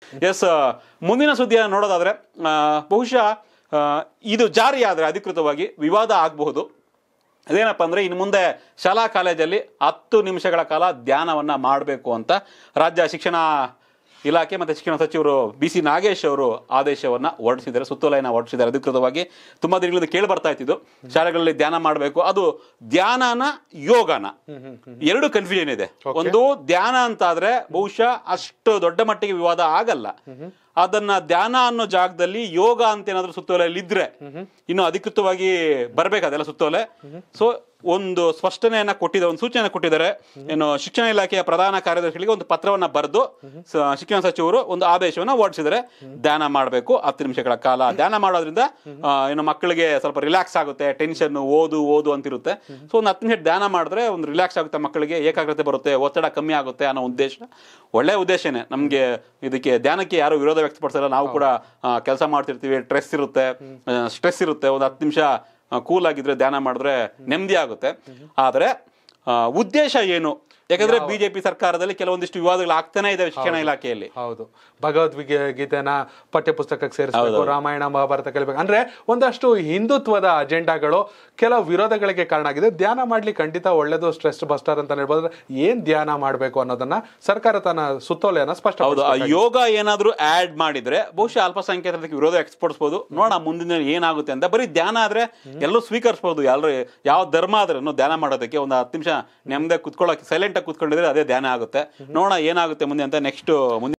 S, ಮುಂದಿನ ಸುದ್ದಿಯನ್ನು ನೋಡೋದಾದ್ರೆ ಬಹುಶಃ ಇದು ಜಾರಿ ಆದರೆ ಅಧಿಕೃತವಾಗಿ ವಿವಾದ ಆಗಬಹುದು. ಅದೇನಪ್ಪ ಅಂದರೆ ಇನ್ನು ಮುಂದೆ ಶಾಲಾ ಕಾಲೇಜಲ್ಲಿ 10 ನಿಮಿಷಗಳ ಕಾಲ ಧ್ಯಾನವನ್ನು ಮಾಡಬೇಕು ಅಂತ ರಾಜ್ಯ ಶಿಕ್ಷಣ ಇಲಾಖೆ ಮತ್ತು ಶಿಕ್ಷಣ ಸಚಿವರು BC ನಾಗೇಶ್ ಅವರು ಆದೇಶವನ್ನು ಹೊರಡಿಸಿದ್ದಾರೆ, ಸುತ್ತೋಲೆಯನ್ನು ಹೊರಡಿಸಿದ್ದಾರೆ ಅಧಿಕೃತವಾಗಿ. ತುಂಬ ದಿನಗಳಿಂದ ಕೇಳಿ ಬರ್ತಾ ಇತ್ತು ಶಾಲೆಗಳಲ್ಲಿ ಧ್ಯಾನ ಮಾಡಬೇಕು. ಅದು ಧ್ಯಾನನ ಯೋಗನ ಎರಡು ಕನ್ಫ್ಯೂಷನ್ ಇದೆ. ಒಂದು ಧ್ಯಾನ ಅಂತಾದ್ರೆ ಬಹುಶಃ ಅಷ್ಟು ದೊಡ್ಡ ಮಟ್ಟಿಗೆ ವಿವಾದ ಆಗಲ್ಲ. ಅದನ್ನ ಧ್ಯಾನ ಅನ್ನೋ ಜಾಗದಲ್ಲಿ ಯೋಗ ಅಂತ ಏನಾದ್ರೂ ಸುತ್ತೋಲೆಯಲ್ಲಿ ಇದ್ರೆ ಇನ್ನು ಅಧಿಕೃತವಾಗಿ ಬರ್ಬೇಕು ಅದೆಲ್ಲ ಸುತ್ತೋಲೆ. ಸೊ ಒಂದು ಸ್ಪಷ್ಟನೆಯನ್ನ ಕೊಟ್ಟಿದ್ದಾರೆ, ಒಂದು ಸೂಚನೆ ಕೊಟ್ಟಿದ್ದಾರೆ. ಏನು ಶಿಕ್ಷಣ ಇಲಾಖೆಯ ಪ್ರಧಾನ ಕಾರ್ಯದರ್ಶಿಗಳಿಗೆ ಒಂದು ಪತ್ರವನ್ನ ಬರೆದು ಶಿಕ್ಷಣ ಸಚಿವರು ಒಂದು ಆದೇಶವನ್ನ ಹೊರಡಿಸಿದರೆ ಧ್ಯಾನ ಮಾಡಬೇಕು 10 ನಿಮಿಷಗಳ ಕಾಲ. ಧ್ಯಾನ ಮಾಡೋದ್ರಿಂದ ಏನು ಮಕ್ಕಳಿಗೆ ಸ್ವಲ್ಪ ರಿಲ್ಯಾಕ್ಸ್ ಆಗುತ್ತೆ, ಟೆನ್ಷನ್ ಓದು ಅಂತಿರುತ್ತೆ. ಸೊ ಒಂದು 10 ನಿಮಿಷ ಧ್ಯಾನ ಮಾಡಿದ್ರೆ ಒಂದು ರಿಲ್ಯಾಕ್ಸ್ ಆಗುತ್ತೆ, ಮಕ್ಕಳಿಗೆ ಏಕಾಗ್ರತೆ ಬರುತ್ತೆ, ಒತ್ತಡ ಕಮ್ಮಿ ಆಗುತ್ತೆ ಅನ್ನೋ ಉದ್ದೇಶ ಒಳ್ಳೆ ಉದ್ದೇಶನೇ. ನಮ್ಗೆ ಇದಕ್ಕೆ ಧ್ಯಾನಕ್ಕೆ ಯಾರು ವಿರೋಧ ವ್ಯಕ್ತಪಡಿಸಲ್ಲ. ನಾವು ಕೂಡ ಕೆಲಸ ಮಾಡ್ತಿರ್ತೀವಿ, ಸ್ಟ್ರೆಸ್ ಇರುತ್ತೆ. ಒಂದು 10 ನಿಮಿಷ ಕೂಲ್ ಆಗಿದ್ರೆ ಧ್ಯಾನ ಮಾಡಿದ್ರೆ ನೆಮ್ಮದಿ ಆಗುತ್ತೆ. ಆದರೆ ಉದ್ದೇಶ ಏನು? ಯಾಕಂದ್ರೆ ಬಿಜೆಪಿ ಸರ್ಕಾರದಲ್ಲಿ ಕೆಲವೊಂದಿಷ್ಟು ವಿವಾದಗಳು ಆಗ್ತಾನೆ ಇದೆ ಶಿಕ್ಷಣ ಇಲಾಖೆಯಲ್ಲಿ. ಹೌದು, ಭಗವದ್ಗೀತೆನ ಪಠ್ಯಪುಸ್ತಕಕ್ಕೆ ಸೇರಿಸಬೇಕು, ರಾಮಾಯಣ ಮಹಾಭಾರತ ಕಲಿಬೇಕು ಅಂದ್ರೆ ಒಂದಷ್ಟು ಹಿಂದುತ್ವದ ಅಜೆಂಡಾಗಳು ಕೆಲವು ವಿರೋಧಗಳಿಗೆ ಕಾರಣ ಆಗಿದೆ. ಧ್ಯಾನ ಮಾಡ್ಲಿಕ್ಕೆ ಖಂಡಿತ ಒಳ್ಳೇದು, ಸ್ಟ್ರೆಸ್ ಬಸ್ಟರ್ ಅಂತ ಹೇಳ್ಬೋದು. ಏನ್ ಧ್ಯಾನ ಮಾಡ್ಬೇಕು ಅನ್ನೋದನ್ನ ಸರ್ಕಾರ ತನ್ನ ಸುತ್ತೋಲೆಯನ್ನ ಸ್ಪಷ್ಟ. ಯೋಗ ಏನಾದ್ರೂ ಆಡ್ ಮಾಡಿದ್ರೆ ಬಹುಶಃ ಅಲ್ಪಸಂಖ್ಯಾತರಿಗೆ ವಿರೋಧ ವ್ಯಕ್ತಪಡಿಸಬಹುದು. ನೋಡೋಣ ಮುಂದಿನ ಏನಾಗುತ್ತೆ ಅಂತ. ಬರೀ ಧ್ಯಾನ ಆದ್ರೆ ಎಲ್ಲರೂ ಸ್ವೀಕರಿಸಬಹುದು. ಎಲ್ಲರೂ ಯಾವ ಧರ್ಮ ಆದ್ರೂ ಧ್ಯಾನ ಮಾಡೋದಕ್ಕೆ ಒಂದು 10 ನಿಮಿಷ ನೆಮ್ಮದಿ ಕುತ್ಕೊಳ್ಳೋಕೆ ಸೈಲೆಂಟ್ ಆಗಿ ಕುತ್ಕೊಂಡಿದ್ರೆ ಅದೇ ಧ್ಯಾನ ಆಗುತ್ತೆ. ನೋಡೋಣ ಏನಾಗುತ್ತೆ ಮುಂದೆ ಅಂತ. ನೆಕ್ಸ್ಟ್